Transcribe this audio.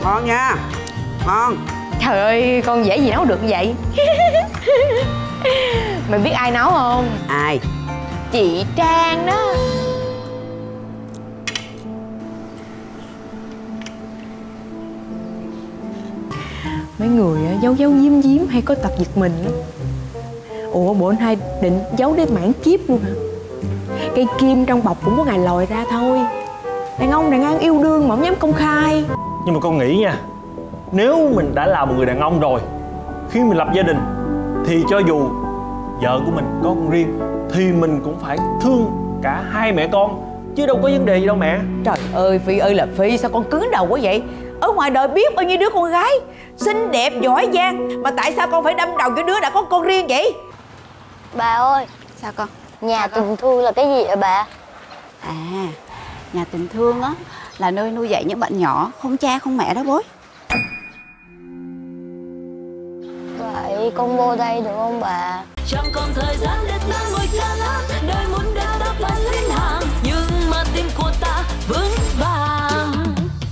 Ngon nha. Ngon. Trời ơi, con dễ gì nấu được vậy? Mày biết ai nấu không? Ai? Chị Trang đó. Mấy người giấu giấu giếm giếm hay có tập giật mình đó. Ủa bộ anh hai định giấu đến mảng kiếp luôn hả? Cây kim trong bọc cũng có ngày lòi ra thôi. Đàn ông đàn ăn yêu đương mà không dám công khai. Nhưng mà con nghĩ nha, nếu mình đã là một người đàn ông rồi, khi mình lập gia đình thì cho dù vợ của mình có con riêng thì mình cũng phải thương cả hai mẹ con, chứ đâu có vấn đề gì đâu mẹ. Trời ơi Phi ơi là Phi, sao con cứng đầu quá vậy? Ở ngoài đời biết bao nhiêu đứa con gái xinh đẹp giỏi giang, mà tại sao con phải đâm đầu cái đứa đã có con riêng vậy? Bà ơi. Sao con? Nhà tình thương là cái gì vậy bà? À, nhà tình thương á là nơi nuôi dạy những bạn nhỏ không cha không mẹ đó bối. Vậy con vô đây được không bà? Chẳng còn thời gian